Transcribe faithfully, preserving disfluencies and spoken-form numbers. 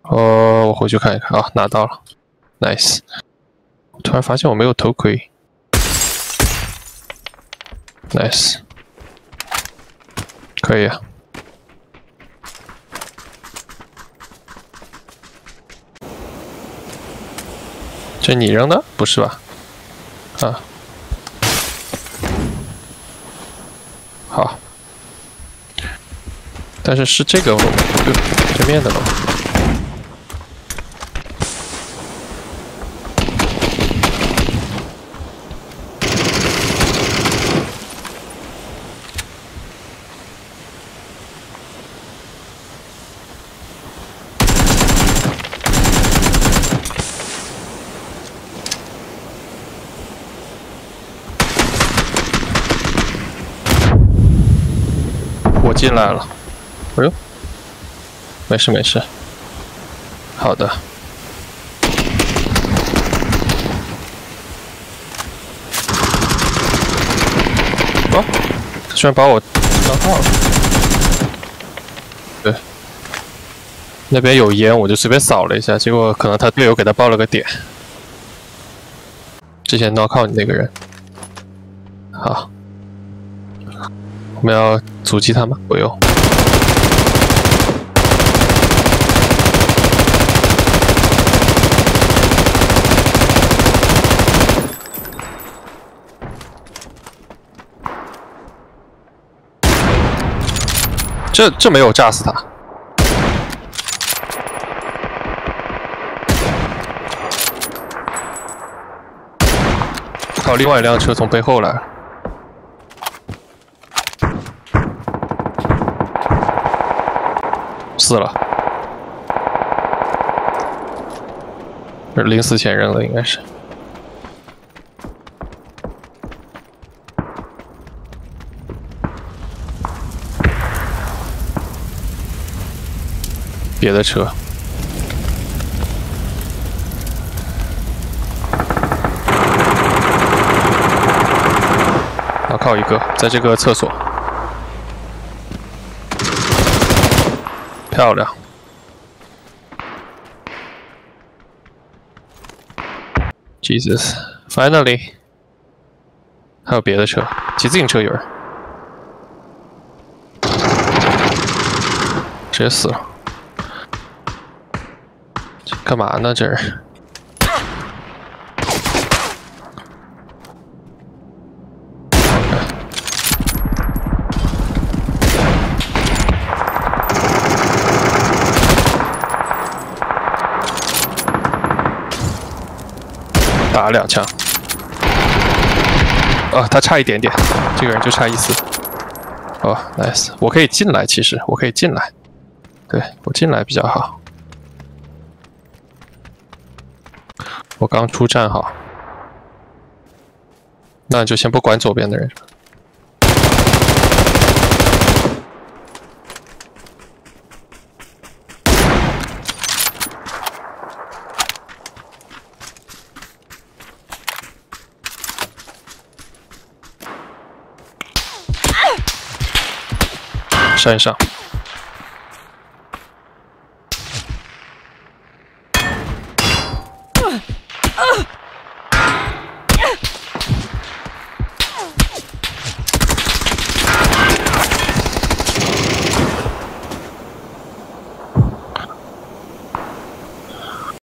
哦，我回去看一看啊，拿到了 ，nice。突然发现我没有头盔 ，nice， 可以啊。这你扔的？不是吧？啊，好。但是是这个对对面的吗？我进来了。哎呦，没事没事。好的。哦，他居然把我当号了。对，那边有烟，我就随便扫了一下，结果可能他队友给他报了个点。之前 knock out 你那个人。好，我们要阻击他吗？不用。这这没有炸死他。还有另外一辆车从背后来。死了。这临死前扔的应该是。别的车。要靠一个，在这个厕所。漂亮。Jesus, finally。还有别的车，骑自行车有人。直接死了。干嘛呢？这人？打了两枪。啊，他差一点点，这个人就差一丝。哦 ，nice， 我可以进来，其实我可以进来。对，我进来比较好。我刚出站好，那就先不管左边的人。山上。